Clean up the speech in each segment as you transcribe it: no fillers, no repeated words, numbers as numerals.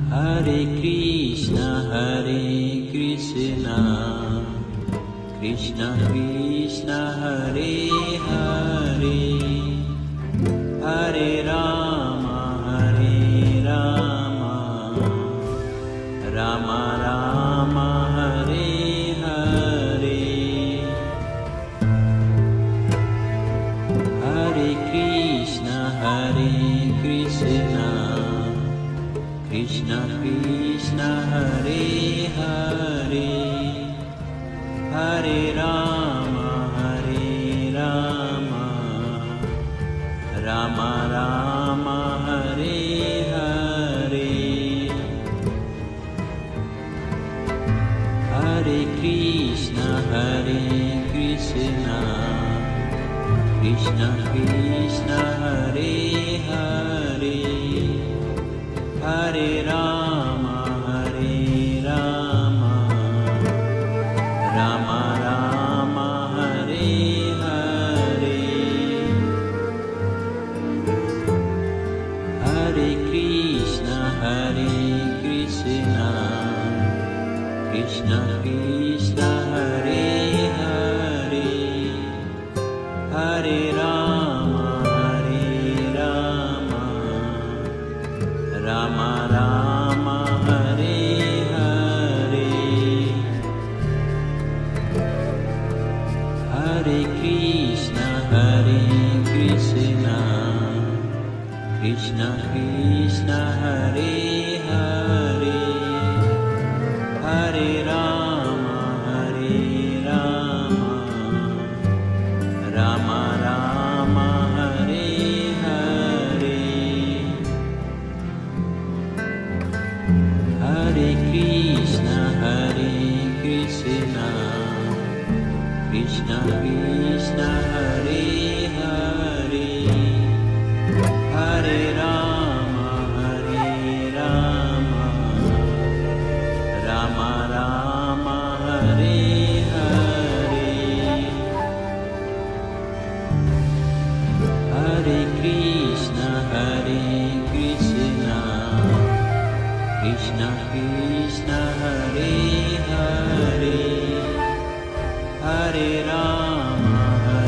Hare Krishna, Krishna Krishna, Hare Hare, Hare Rama, Rama Rama, Hare Hare. Hare Krishna, Krishna Krishna, Hare Hare, Hare Rama, Rama Rama, Hare Hare. Hare Krishna, Krishna Krishna, Hare Hare, Hare Rama, Rama Rama, Hare Hare. Hare Krishna, Krishna Krishna, Hare Hare, Hare Rama, Rama Rama, Hare Hare. Hare Krishna, Krishna Krishna, Hare Hare, Hare Rama, Rama Rama, Hare Hare. Hare Krishna, Krishna Krishna, Hare Hare, Hare Rama, Rama Rama, Hare Hare. Hare Krishna, Krishna Krishna, Hare Hare, Hare Rama,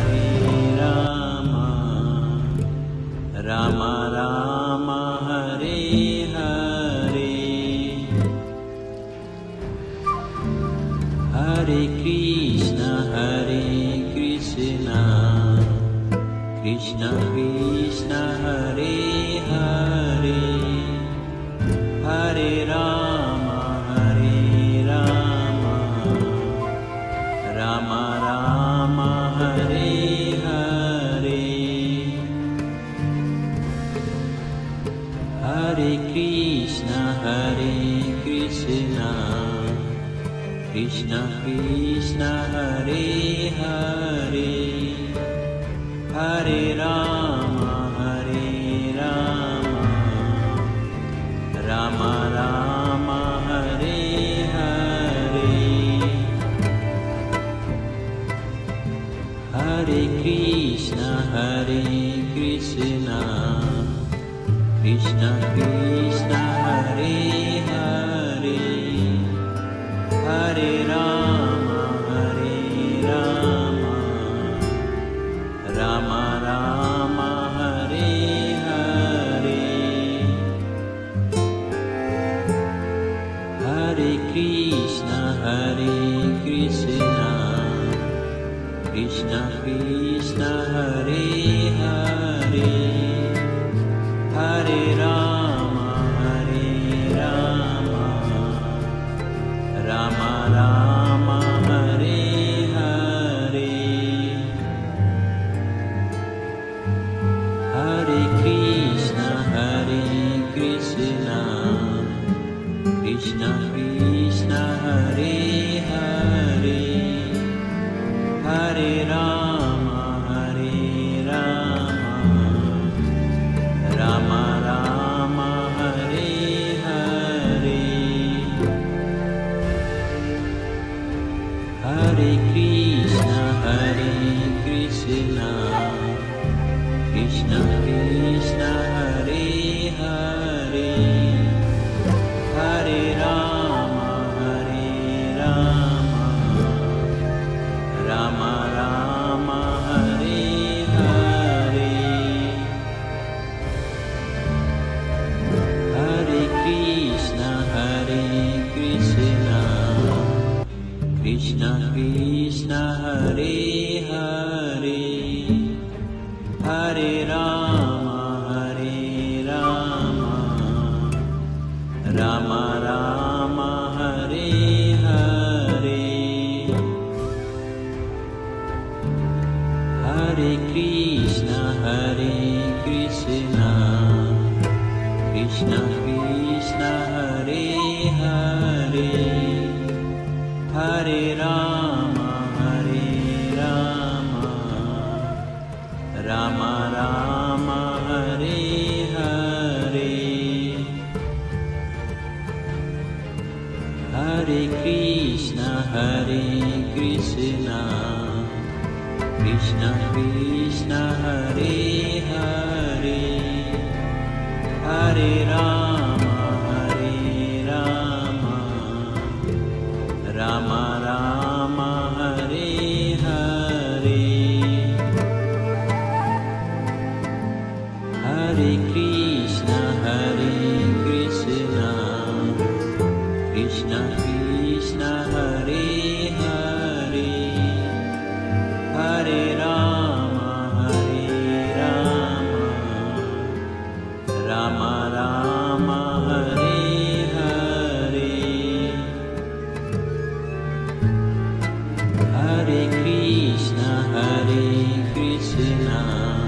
Rama Rama, Hare Hare. Hare Krishna, Krishna Krishna, Hare Hare, Hare Rama, Rama Rama, Hare Hare. Hare Krishna, Krishna Krishna, Hare Hare, Hare Rama, Rama Rama, Hare Hare. Hare Krishna, Krishna Krishna, Hare Hare, Hare Rama, Rama Rama, Hare Hare. Hare Krishna, Krishna Krishna, Hare Hare, Hare Rama, Rama Rama, Hare Hare. Hare Krishna, Krishna Krishna, Hare Hare, Hare Rama, Rama Rama, Hare Hare. Hare Krishna, Krishna Krishna, Hare Hare, Krishna Krishna Hare Hare Hare Rama Rama Rama Hare Hare Hare Krishna Krishna Krishna Hare Hare Hare Rama Rama Rama Hare Hare Hare Krishna Krishna Krishna Hare Hare Hare Rama Rama Rama Hare Hare Hare Krishna Krishna Krishna Hare Hare Hare Rama Rama Rama Hare Hare Hare Krishna Krishna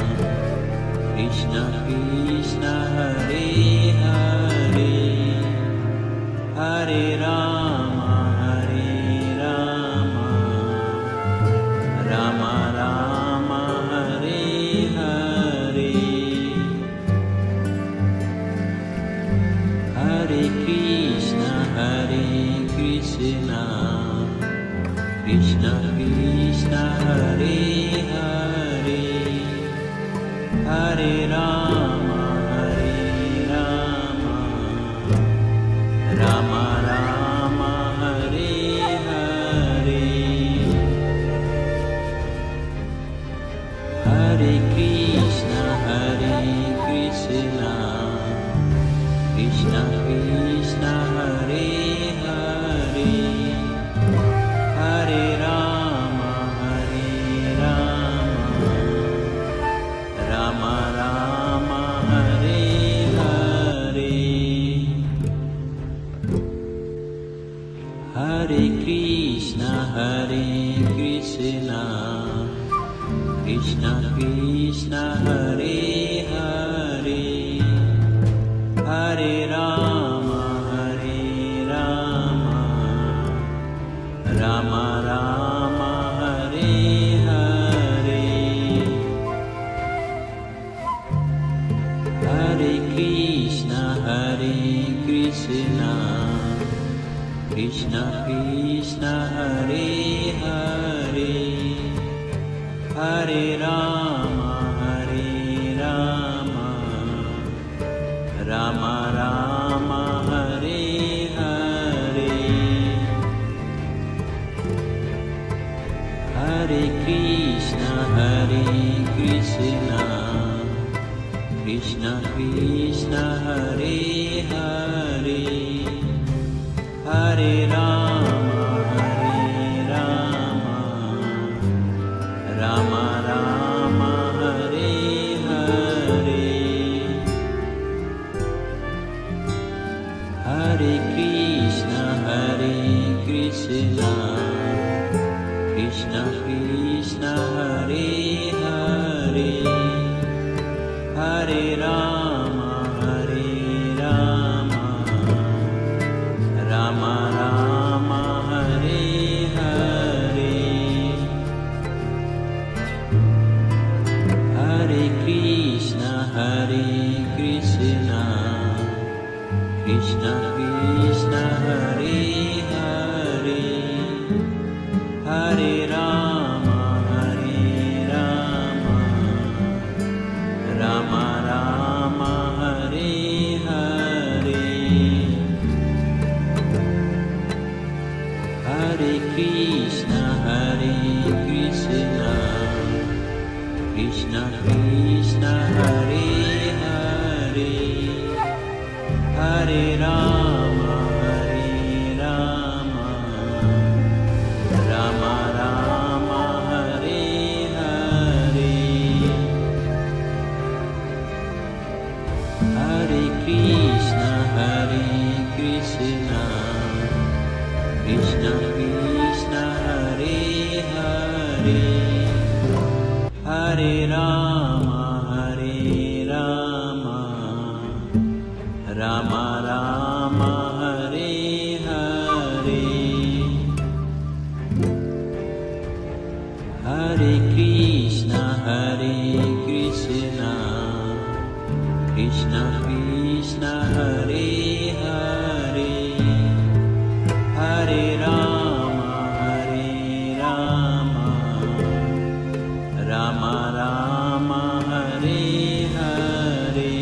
Krishna Hare Hare Hare Rama Rama Rama Hare Hare Hare Krishna Krishna Hare Hare Hare Rama Rama Rama Hare Hare Hare Krishna Krishna Hare Hare Hare Rama Rama Rama Hare Hare Hare Krishna Krishna Hare Hare Hare Rama Rama Rama Hare Hare Hare Krishna Krishna Hare Hare Hare Rama Rama Rama Hare Hare Hare Krishna Krishna Hare Hare Hare Rama Rama Rama Hare Hare Hare Krishna Krishna Hare Hare Hare Rama Rama Rama Hare Hare Hare Krishna Krishna Hare Hare Hare Rama Rama Rama Hare Hare Hare Krishna Krishna Hare Hare Hare Rama Krishna, Krishna Krishna Hare Hare, Hare Rama Hare Rama, Rama Rama Hare Hare, Hare Krishna Krishna Krishna Hare Hare, Hare Rama Rama Rama Hare Hare,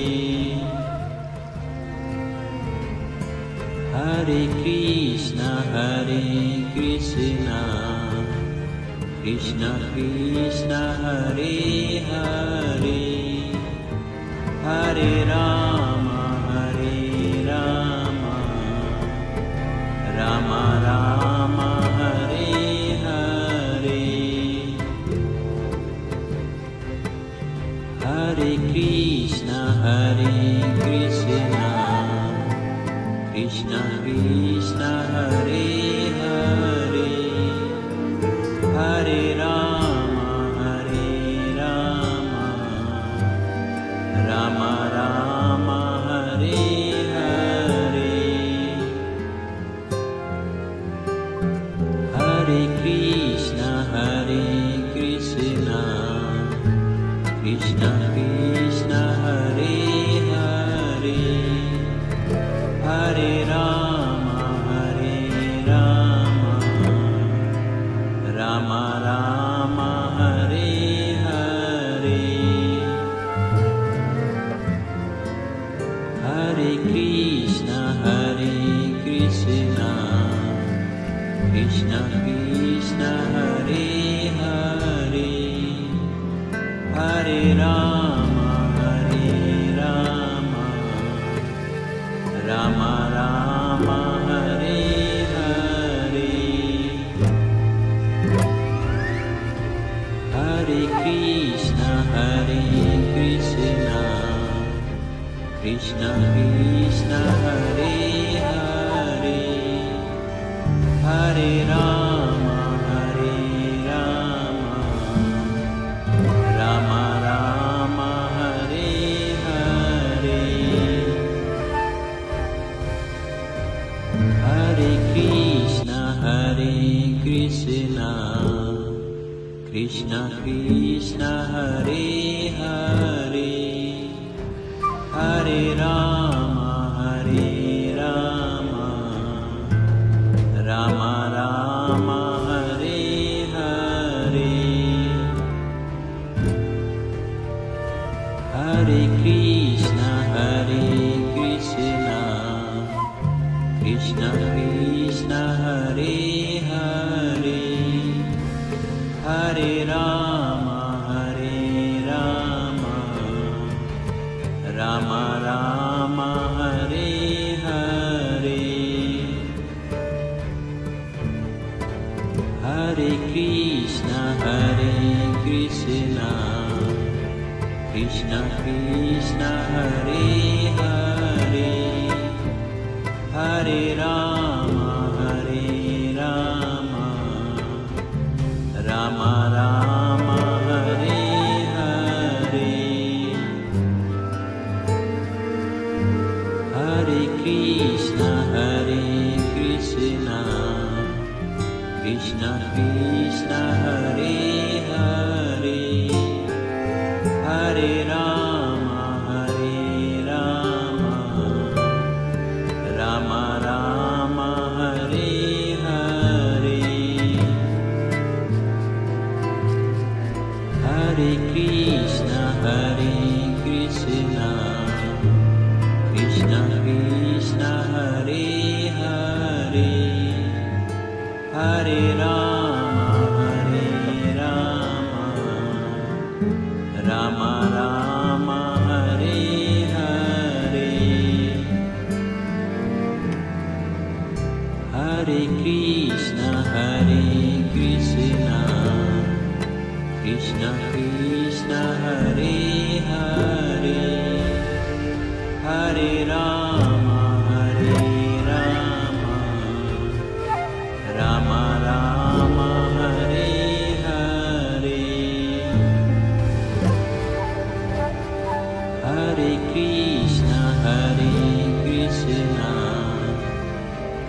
Hare Krishna Krishna Krishna Hare Hare, Hare Rama Rama Rama Hare Hare, Hare Krishna Krishna Krishna Hare Hare, Hare Rama Rama Rama Hare Hare, Hare Krishna Krishna Krishna Hare Hare, Hare Rama Rama Rama Hare Hare, Hare Krishna Krishna Krishna Hare Hare, Hare Rama Rama Rama Hare Hare, Hare Krishna Krishna Krishna Hare Hare, Hare Rama Rama Rama Hare Hare, Hare Krishna Krishna Krishna Hare Hare, Hare Rama Rama Rama Hare Hare, Hare Krishna Krishna Krishna Hare Hare, Hare Rama Rama Rama Hare Hare, Hare Krishna Krishna Krishna Hare Hare, Hare Rama Rama Rama Hare Hare, Hare Krishna Krishna Krishna Hare Hare, Hare Rama Rama Rama Hare Hare, Hare Krishna Krishna Krishna Hare Hare, Hare Rama Rama Rama Hare Hare, Hare Krishna Krishna Krishna Hare Hare, Hare Rama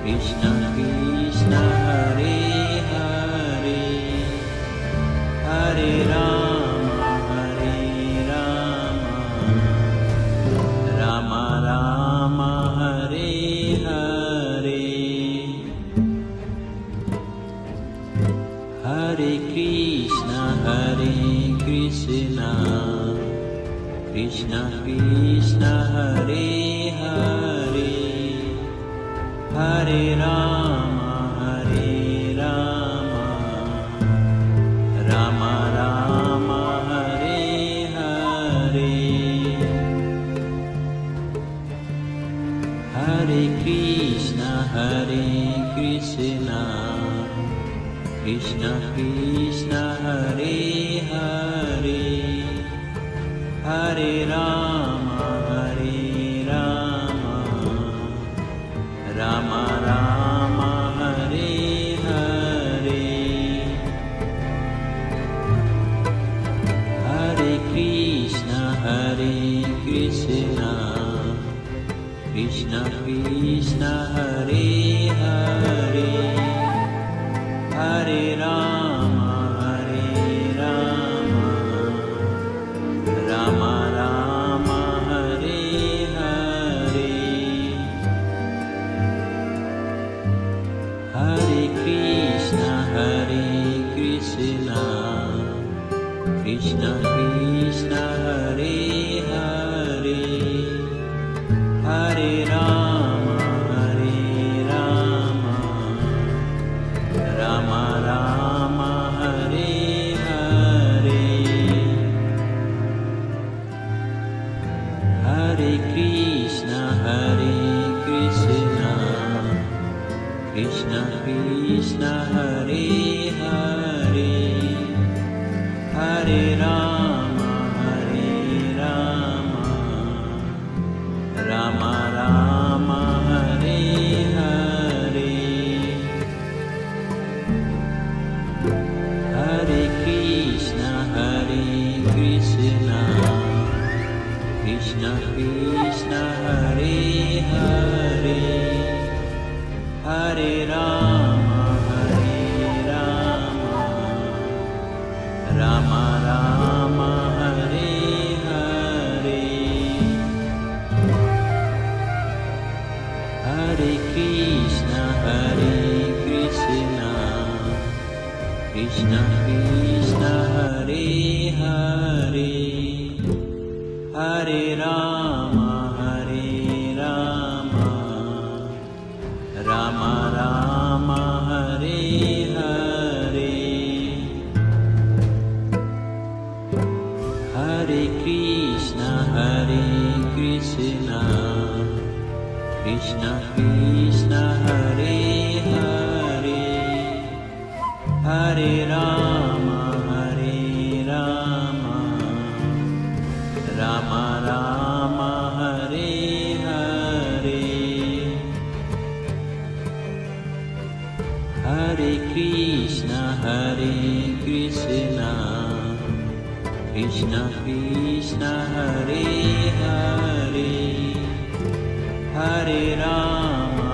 Krishna Krishna Hare Hare, Hare Rama Hare Rama, Rama Rama Hare Hare, Hare Krishna Krishna Krishna Hare Hare, Hare Rama Rama Rama Hare Hare, Hare Krishna Krishna Krishna Hare Hare, Hare Rama Rama Rama Hare Hare, Hare Krishna Krishna Krishna Hare Hare, Hare Rama Rama Rama Hare Hare, Hare Krishna Krishna Krishna Hare Hare, Hare Rama Rama Rama Hare Hare, Hare Krishna Krishna Krishna Hare Hare, Hare Rama Rama Rama Hare Hare, Hare Krishna Krishna Krishna Hare Hare, Hare Rama Rama Rama Hare Hare, Hare Krishna Krishna Krishna Hare Hare, Hare Rama Rama Rama Hare Hare, Hare Krishna Krishna Krishna Hare Hare, Hare Rama Rama Rama Hare Hare, Hare Krishna Krishna Krishna Hare Hare, Hare Rama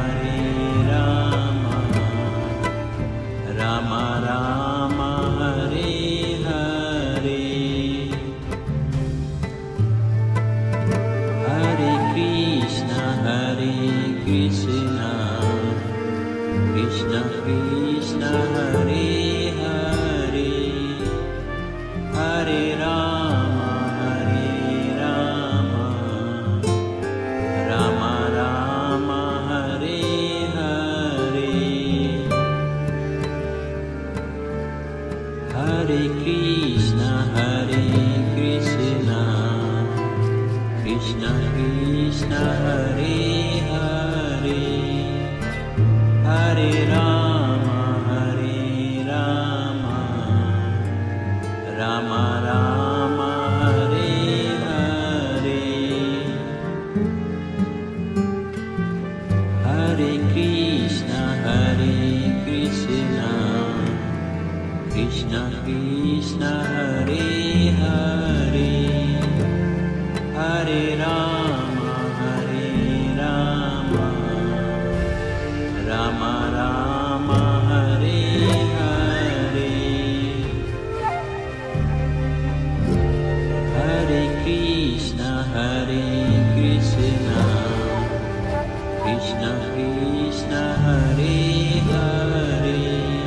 Rama Rama Hare Hare, Hare Krishna Krishna Krishna Hare Hare, Hare Rama Rama Rama Hare Hare, Hare Krishna Krishna Krishna Hare Hare, Hare Rama Rama Rama Hare Hare, Hare Krishna Krishna Krishna Hare Hare, Hare Rama Krishna Krishna Hare Hare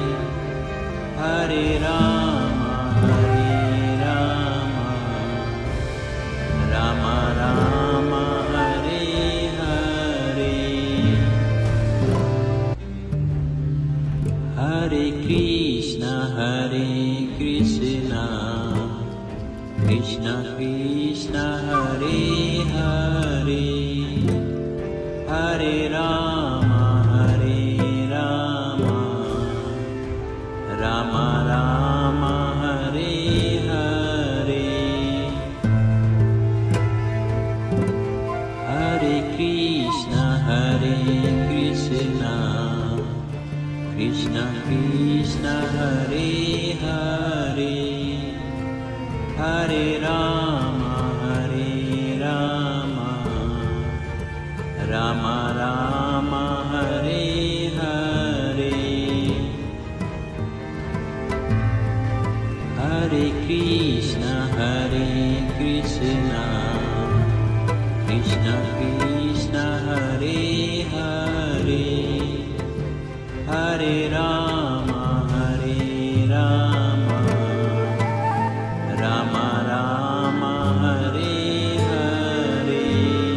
Hare Rama Rama Rama Hare Hare Hare Krishna Krishna Krishna Hare Hare Hare Rama Rama Rama Hare Hare Hare Krishna Krishna Krishna Hare Hare Hare Rama Rama Rama Hare Hare Hare Krishna Krishna Krishna Hare Hare Hare Rama Rama Rama Hare Hare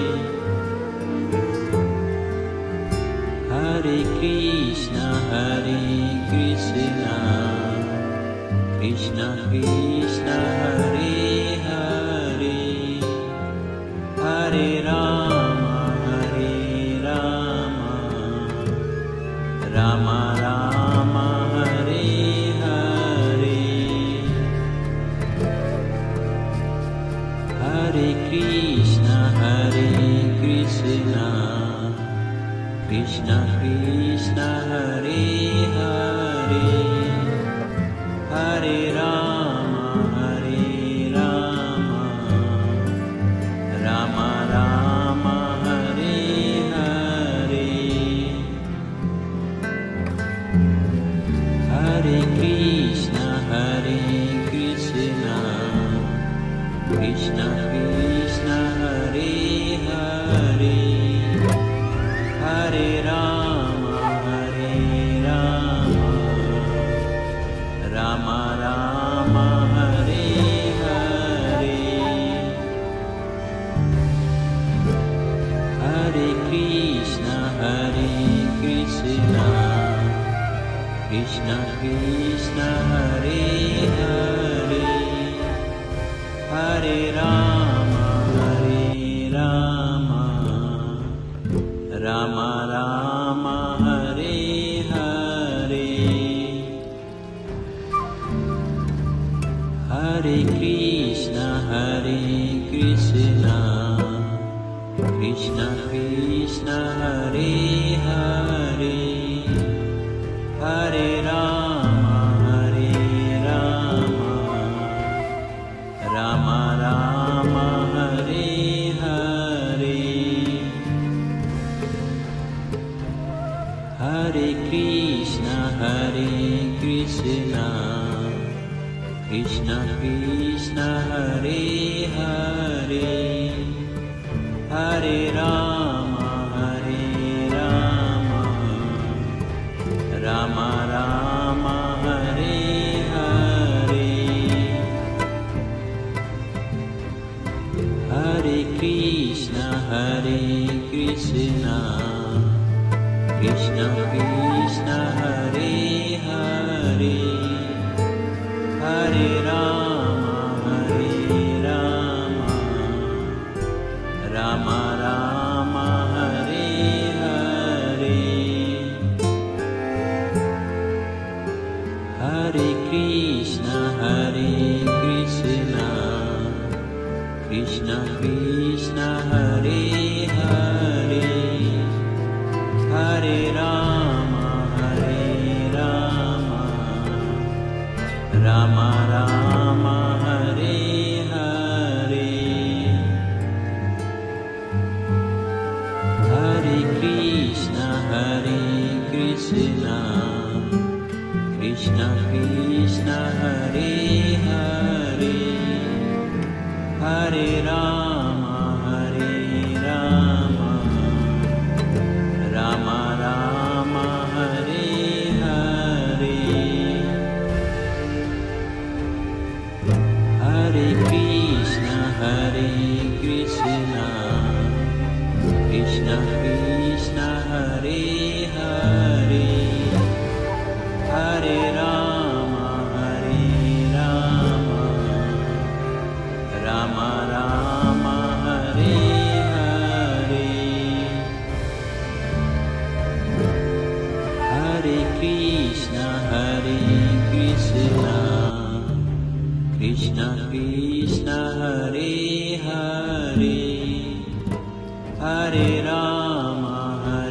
Hare Krishna Krishna Krishna Hare Hare Hare Rama Rama Rama Hare Hare Hare Krishna Krishna Krishna Hare Hare Hare Rama Rama Rama Hare Hare Hare Krishna Krishna Krishna Hare Hare Hare Rama Rama Rama Hare Hare Hare Krishna Krishna Krishna Hare Hare Hare Rama Rama Rama Hare Hare Hare Krishna Krishna Krishna Hare Hare Hare Rama Rama Rama Hare Hare Hare Krishna Krishna Krishna Hare Hare Hare Rama Rama Rama Hare Hare Hare Krishna Krishna Krishna Hare Hare Hare Rama Rama Rama Hare Hare Hare Krishna Krishna Krishna Hare Hare Hare Rama Rama Rama Hare Hare Hare Krishna Krishna Krishna Hare Hare Hare Rama Krishna Hare Krishna Krishna Krishna Hare Hare Hare Rama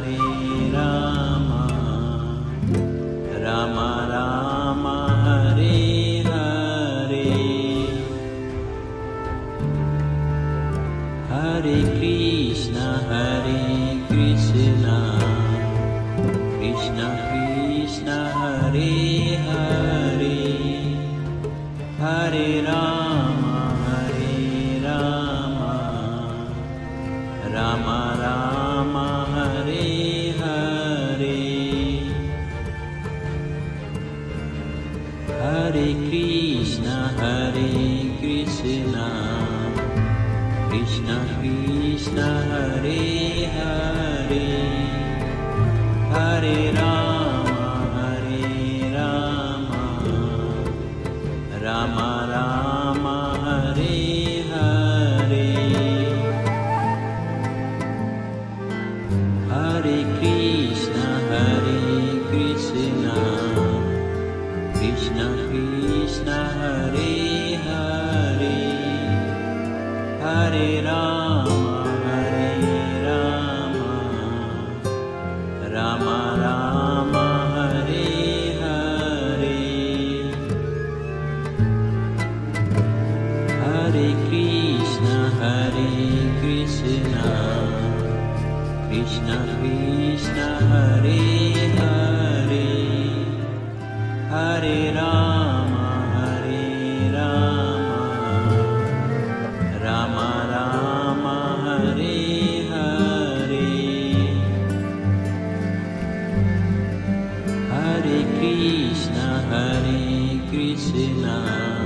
Rama Rama Hare Hare Hare Krishna Krishna Krishna Hare Hare Hare Rama Rama Rama Hare Hare Hare Krishna Krishna Krishna Hare Hare Hare Rama Rama Rama Hare Hare Hare Krishna Krishna Krishna Hare Hare Hare Rama Rama Rama Hare Hare Hare Krishna Krishna Hare Hare Hare Rama Rama Rama Hare Hare Hare Krishna Krishna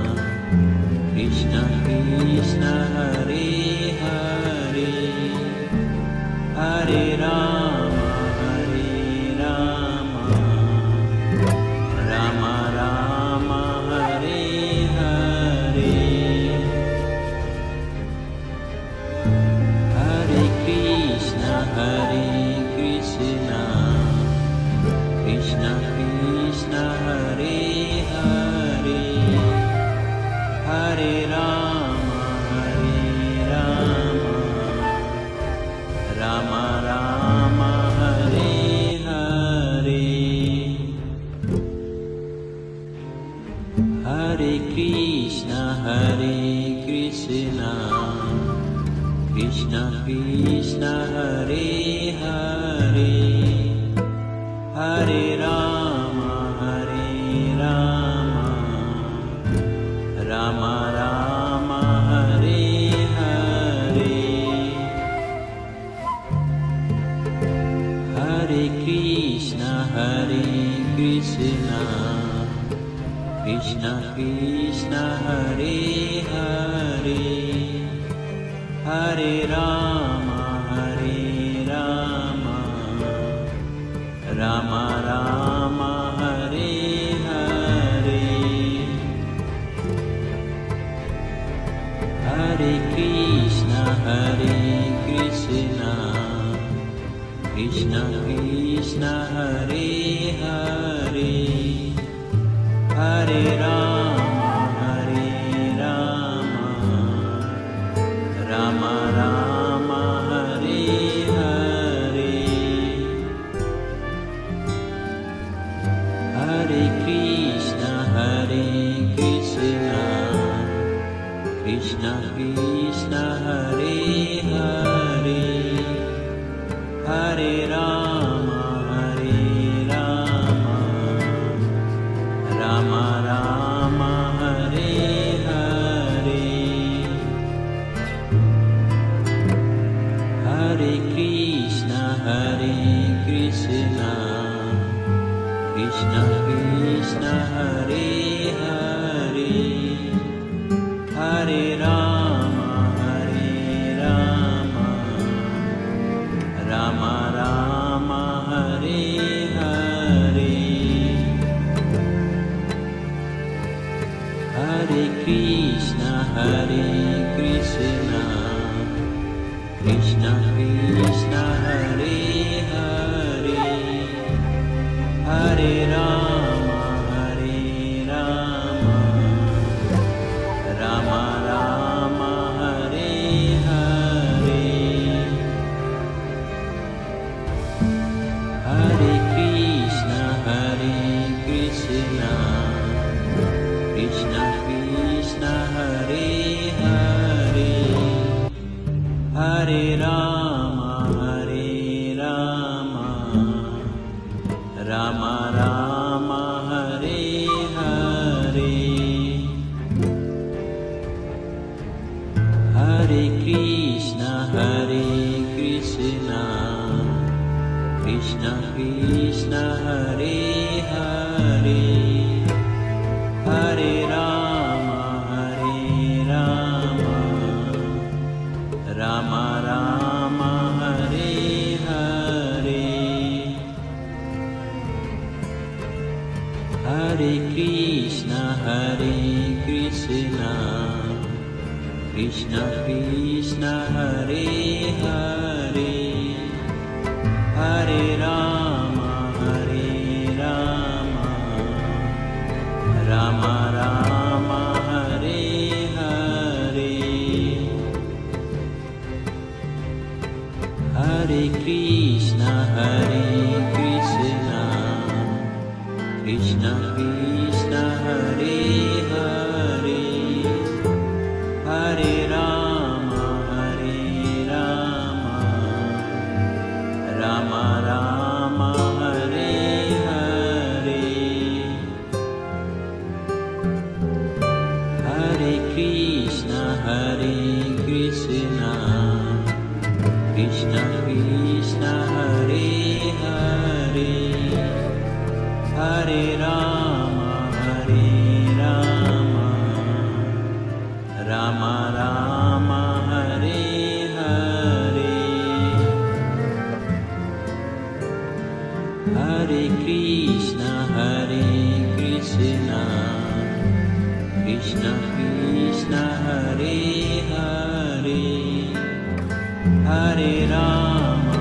Hare Hare Hare Rama Rama Rama Hare Hare Hare Krishna Krishna Hare Hare Hare Rama Rama Rama Hare Hare Hare Krishna Krishna Hare Hare Hare Rama Rama Rama Hare Hare Hare Krishna Krishna Hare Hare Hare Rama Rama Rama Hare Hare Hare Krishna Krishna Hare Hare Hare Rama Rama Rama Hare Hare Hare Krishna Krishna Hare Hare Hare Rama Rama Rama Hare Hare Hare Krishna Krishna Hare Hare Hare Rama Rama Rama Hare Hare Hare Krishna Krishna Hare Hare Hare Rama Krishna Hare Hare Hare Rama Rama Rama Hare Hare Hare Krishna Krishna Krishna Hare Hare Hare Rama Rama Rama Hare Hare Hare Krishna Krishna Krishna Hare Hare Hare Rama Rama Rama Hare Hare Hare Krishna Krishna Krishna Hare Hare Hare Rama Rama Rama Hare Hare Hare Krishna Krishna Krishna Hare Hare Hare Rama Rama Rama Hare Hare Hare Krishna Krishna Krishna Hare Hare Hare Rama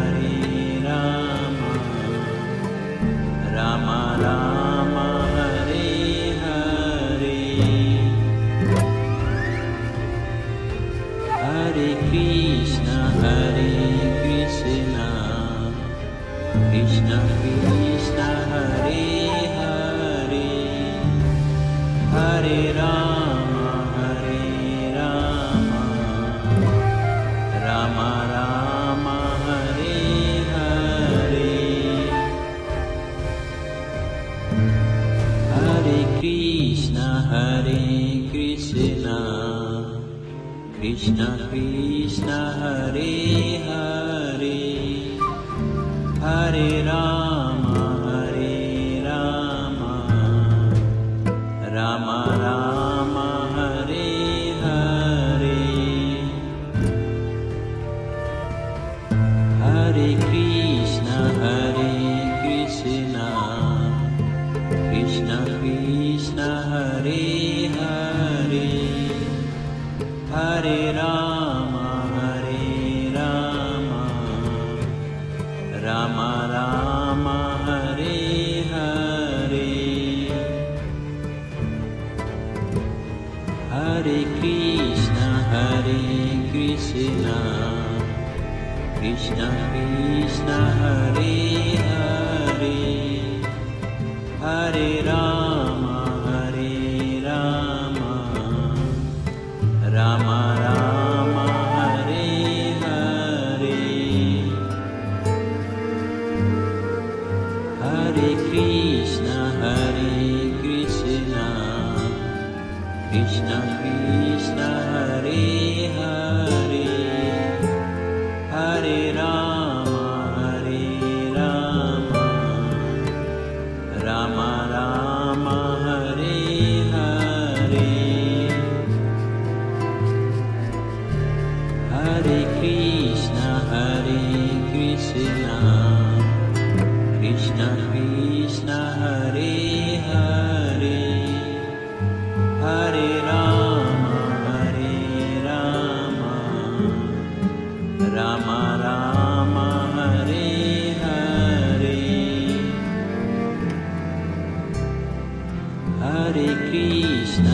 Rama Rama Hare Hare Hare Krishna Krishna Krishna Hare Hare Hare Rama Rama Rama Hare Hare Hare Krishna Krishna Krishna Hare Hare Hare Rama Rama Rama Hare Hare Hare Krishna Krishna Krishna Hare Hare Hare Rama Rama Rama Hare Hare Hare Krishna Krishna Krishna Hare Hare Hare Rama Rama Rama Hare Hare Hare Krishna Krishna Krishna Hare Hare Hare Rama Rama Rama Hare Hare Hare Krishna Krishna Krishna Hare Hare Hare Rama Rama Rama Hare Hare Hare Krishna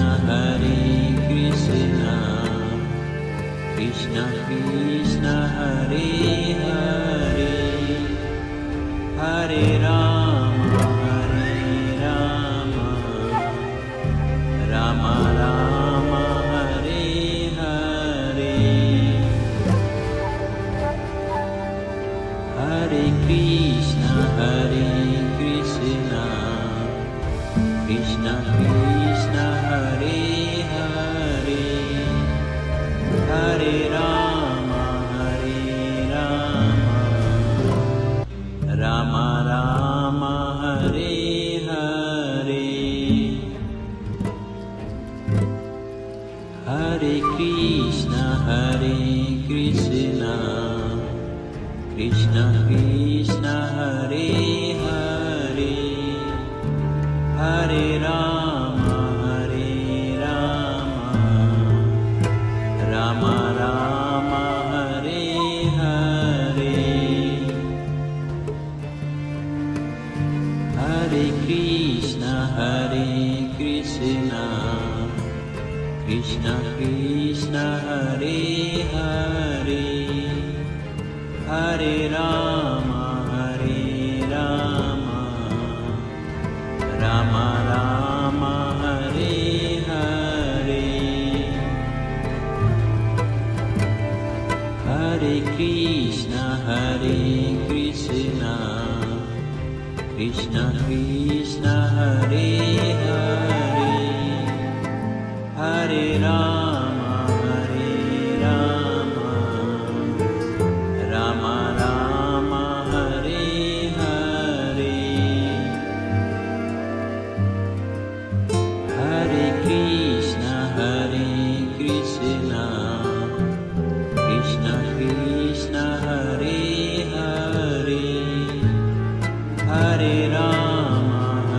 Krishna Krishna Hare Hare Hare Rama Rama Rama Rama Rama Hare Hare, Hare Krishna Krishna Krishna Hare Hare, Hare Rama Rama Rama Hare Hare, Hare Krishna Krishna Krishna Hare Hare, Hare Rama Rama Rama Hare Hare, Hare Krishna Krishna Krishna Hare Hare, Hare Rama Rama Rama Hare Hare, Hare Krishna Krishna Krishna Hare Hare, Hare Rama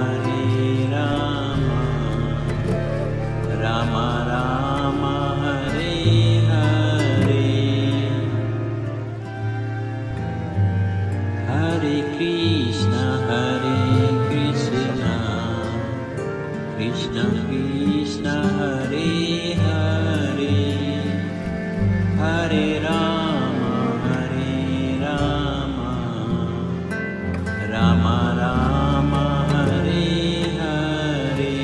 Rama Rama Hare Hare, Hare Krishna Krishna Krishna Hare Hare, Hare Rama Rama Rama Hare Hare,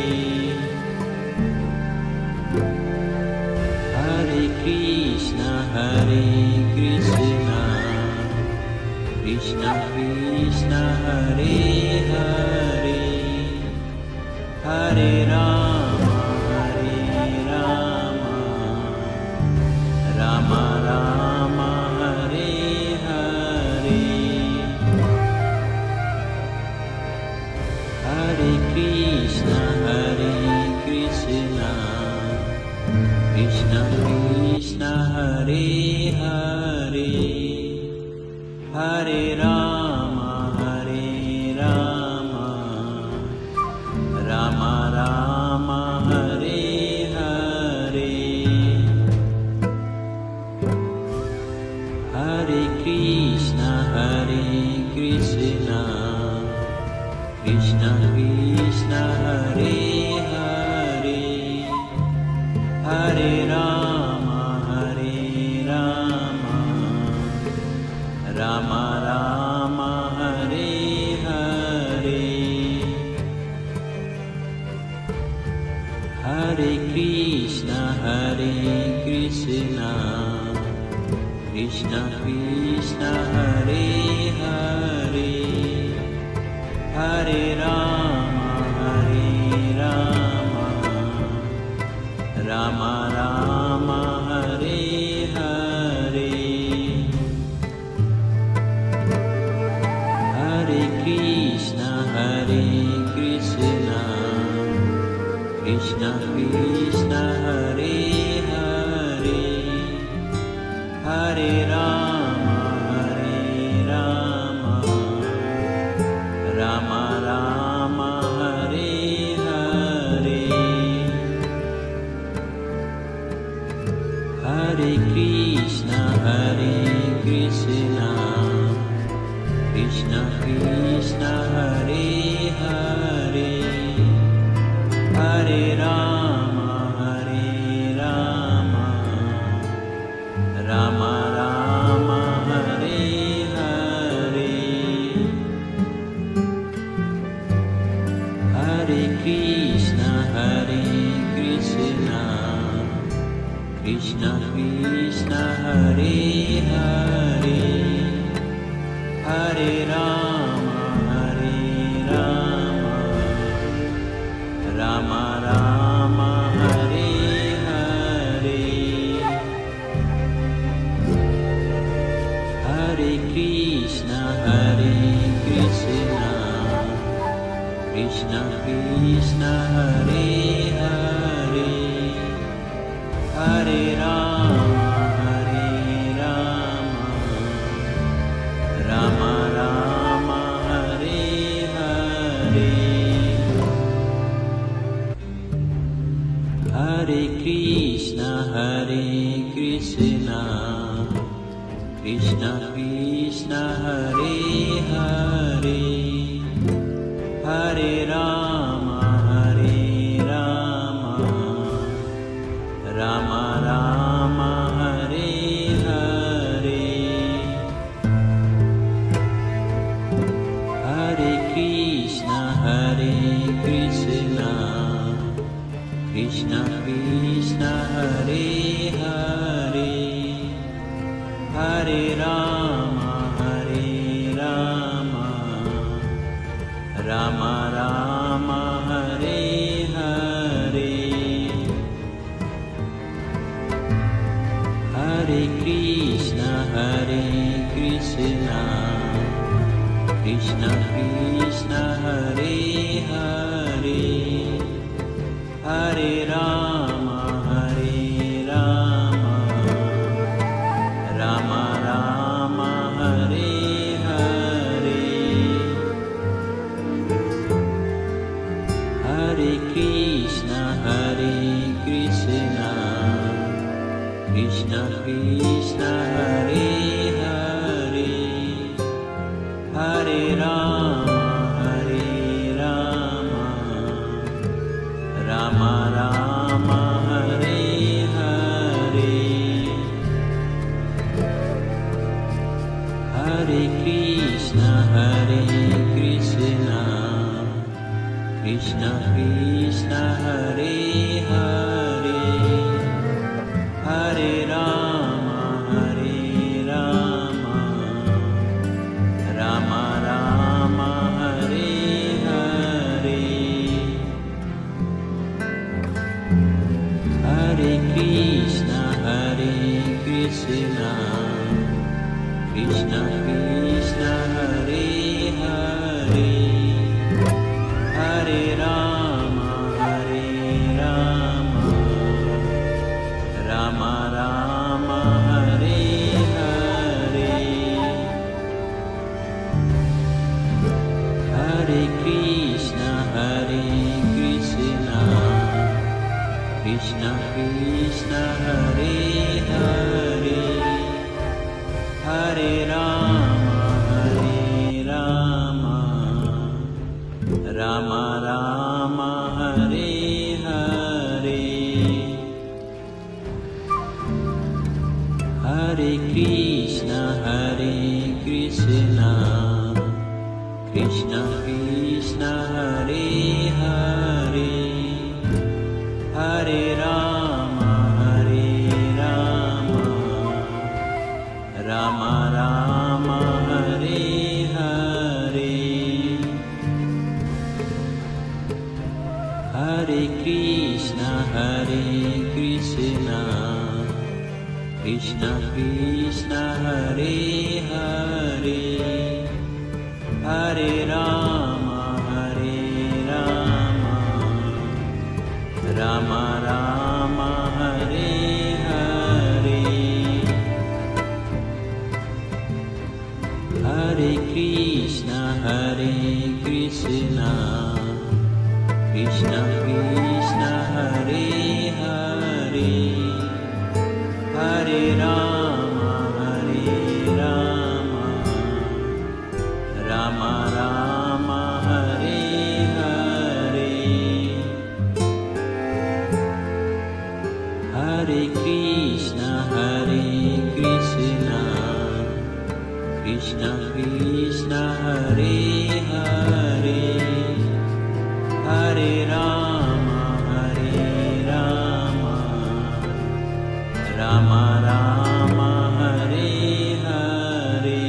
Hare Krishna Krishna Krishna Hare Hare, Hare Rama Rama Rama Hare Hare, Hare Krishna Krishna Krishna Hare Hare, Hare Rama Rama Rama Hare Hare, Hare Krishna Krishna Krishna Hare Hare, Hare Rama Rama Rama Hare Hare, Hare Krishna Krishna Krishna Hare Hare, Hare Rama Rama Rama Hare Hare, Hare Krishna Krishna Krishna Hare Hare, Hare Rama Rama Rama Hare Hare, Hare Krishna Krishna Krishna Hare Hare, Hare Rama Rama Rama Hare Hare, Hare Krishna Krishna Krishna Hare Hare, Hare Rama Krishna, Krishna Krishna Hare Hare, Hare Rama, Rama Rama, Hare Hare, Hare Krishna, Krishna Krishna Hare Hare, Hare Rama, Rama Rama, Hare Hare, Hare Krishna, Krishna Krishna Hare Hare, Hare Rama, Rama Rama, Hare Hare, Hare Krishna, Krishna Krishna Hare Hare, Hare Rama, Rama Rama, Hare Hare, Hare Krishna, Krishna Krishna Hare Hare, Hare Rama, Rama Rama, Hare Hare, Hare Krishna, Krishna Krishna Hare Hare, Hare Rama, Rama Rama, Hare Hare, Hare Krishna, Krishna Krishna Hare Hare, Hare Rama, Rama Rama, Hare Hare, Hare Krishna, Krishna Krishna Hare Hare, Hare Rama, Rama Rama, Hare Hare, Hare Krishna, Krishna Krishna Hare Hare, Hare Rama, Rama Rama, Hare Hare, Hare Krishna, Krishna Krishna Hare Hare, Hare Rama, Rama Rama, Hare Hare, Hare Krishna, Krishna Krishna Hare Hare, Hare Rama, Rama Rama, Hare Hare, Hare Krishna, Krishna Krishna Hare Hare, Hare Rama, Rama Rama, Hare Hare,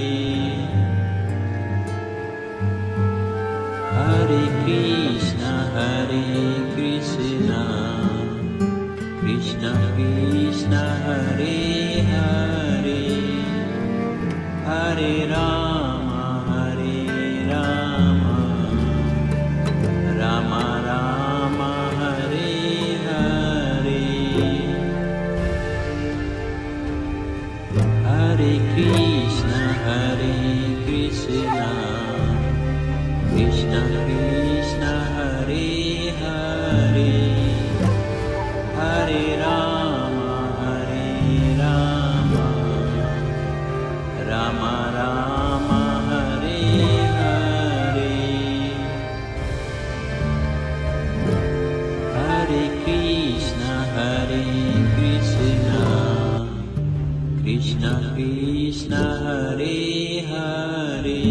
Hare Krishna, Krishna Krishna Hare Hare, Hare Rama, Krishna Krishna Hare Hare Hare Rama Rama Rama Hare Hare Hare Krishna Krishna Krishna Hare Hare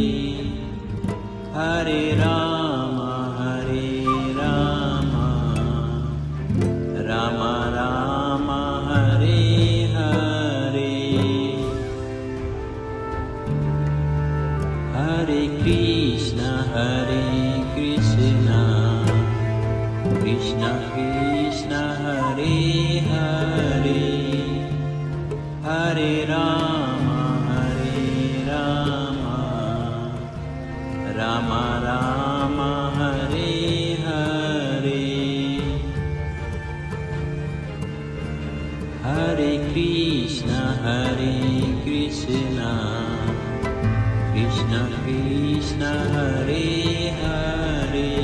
Hare Rama Rama Rama Hare Hare Hare Krishna Krishna Krishna Hare Hare Hare Rama Rama Rama Hare Hare Hare Krishna Krishna Krishna Hare Hare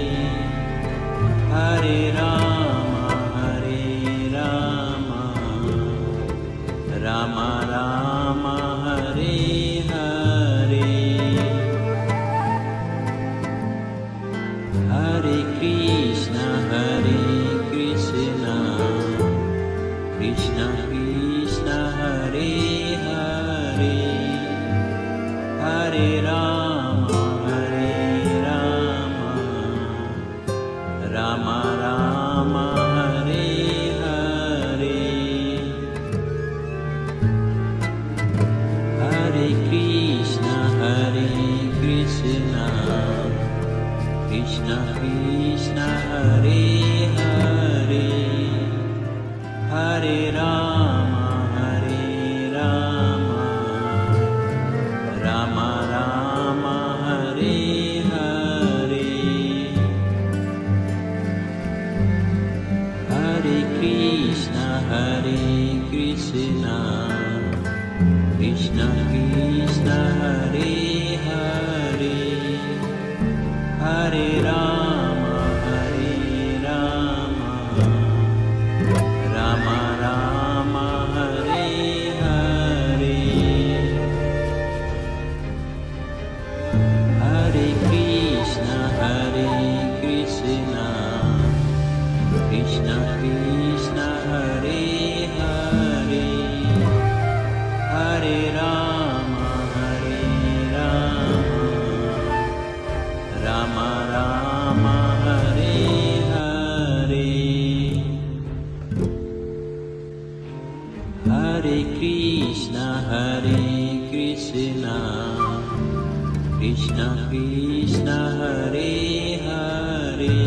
Hare Rama Rama Rama Hare Hare Hare Krishna Krishna Krishna Hare Hare Hare Rama Rama Rama Hare Hare Hare Krishna Krishna Krishna Hare Hare Hare Rama Rama Rama Hare Hare Hare Krishna Krishna Krishna Hare Hare Hare Rama Rama Rama Hare Hare Hare Krishna Krishna Krishna Hare Hare Hare Rama Rama Rama Hare Hare Hare Krishna Krishna Krishna Hare Hare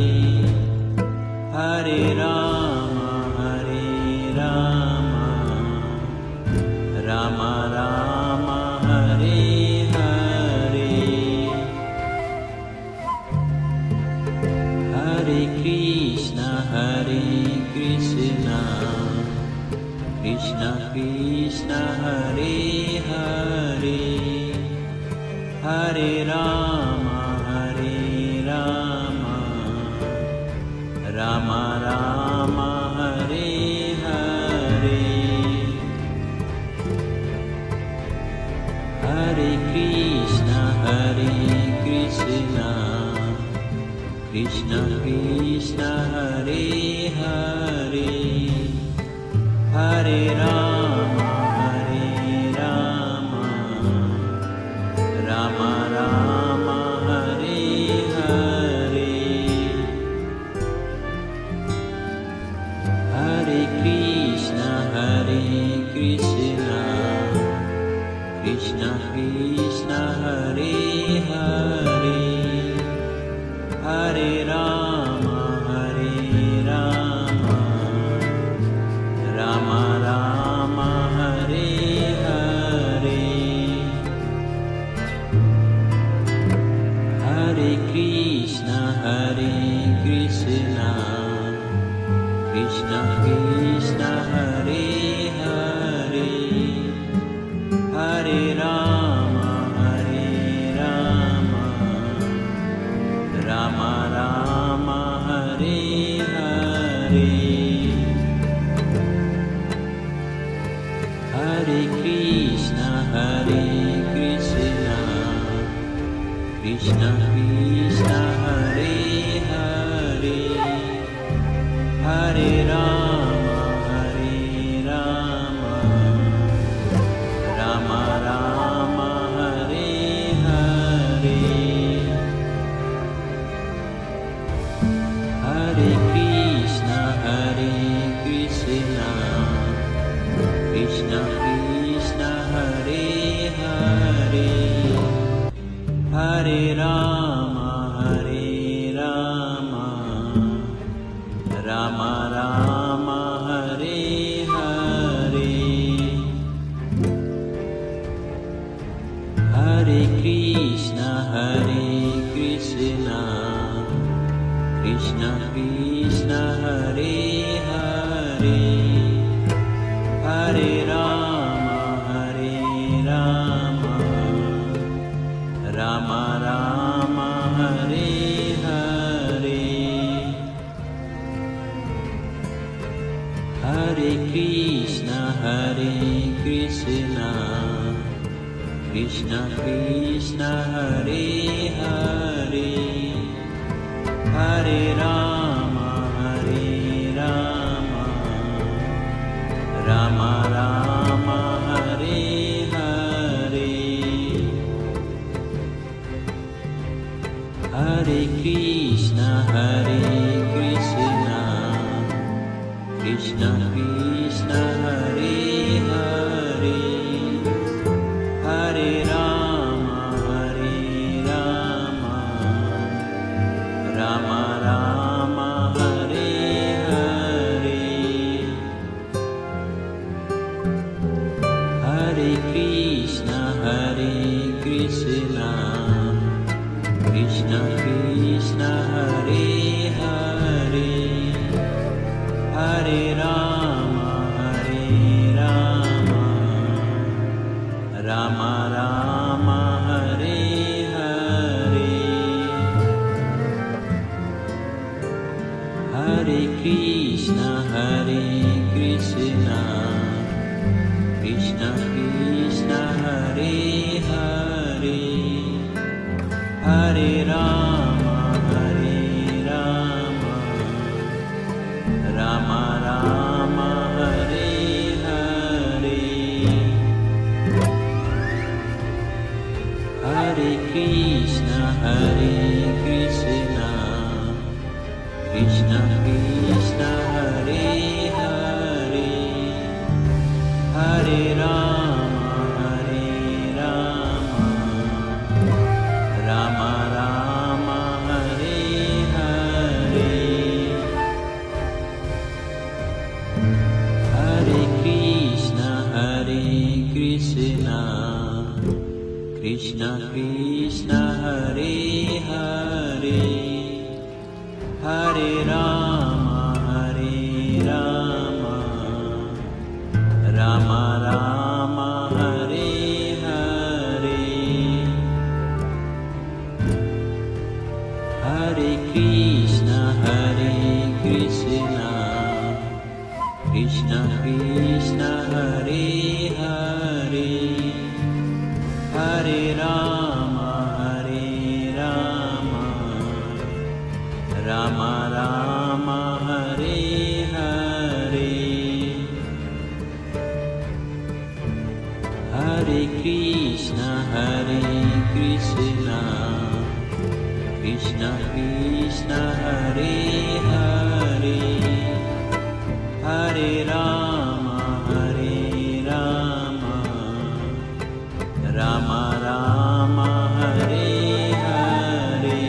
Hare Rama Rama Rama Hare Hare Hare Krishna Krishna Krishna Hare Hare Hare Rama Rama Rama Hare Hare Hare Krishna Krishna Krishna Hare Hare Hare Rama Rama Rama Hare Hare Hare Krishna Krishna Krishna Hare Hare Hare Rama Rama Rama Hare Hare Hare Krishna Krishna Krishna Hare Hare Hare Rama Rama Krishna Krishna Hare Hare Hare Rama Rama Rama Hare Hare Hare Krishna Krishna Krishna Hare Hare Hare Rama Rama Rama Hare Hare Hare Krishna Krishna Krishna Hare Hare Hare Rama Rama Rama Hare Hare Hare Krishna Krishna Krishna Hare Hare Hare Rama Rama Rama Hare Hare Hare Krishna Krishna Krishna Hare Hare Hare Rama Rama Rama Hare Hare Hare Krishna Krishna Krishna Hare Hare Hare Rama Rama Rama Hare Hare Hare Krishna Krishna Krishna Hare Hare Hare Rama Rama Rama Hare Hare Hare Krishna Krishna Krishna Hare Hare Hare Rama Rama Rama Hare Hare Hare Krishna Krishna Krishna Hare Hare Hare Rama Rama Rama Hare Hare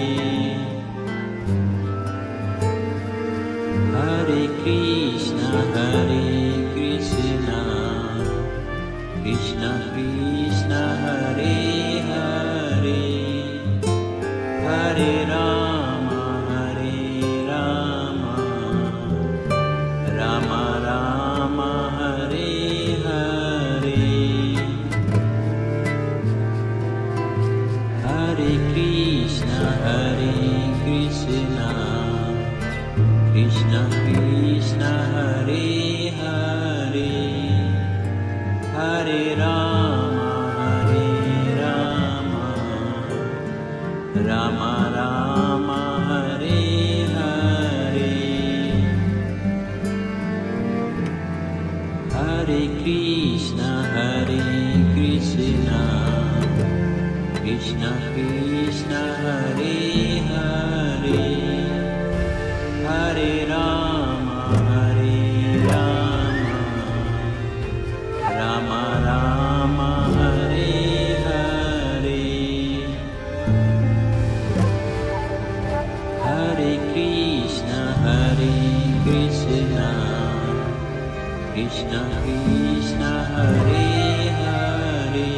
Hare Krishna Krishna Krishna Hare Hare Hare Rama Rama Rama Hare Hare Hare Krishna Krishna Hare Hare Hare Rama Rama Rama Hare Hare Hare Krishna Krishna Hare Hare Hare Rama Rama Rama Hare Hare Hare Krishna Krishna Hare Hare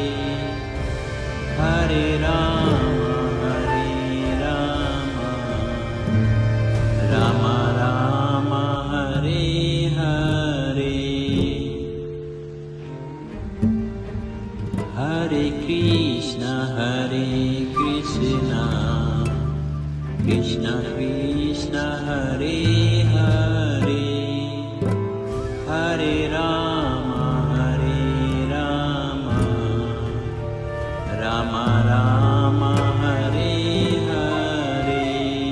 Hare Rama Krishna Krishna Hare Hare, Hare Rama Hare Rama, Rama Rama Hare Hare,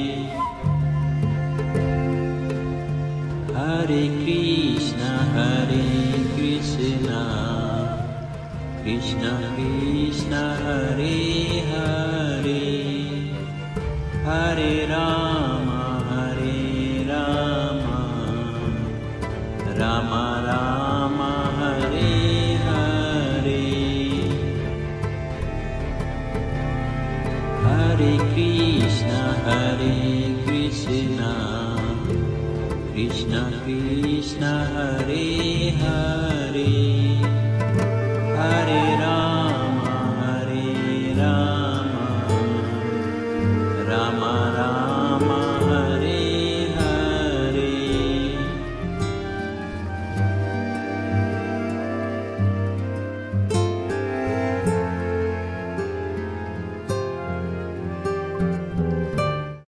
Hare Krishna Krishna Krishna Hare Hare, Hare Rama Rama Rama Hare Hare, Hare Krishna Krishna Krishna Hare Hare.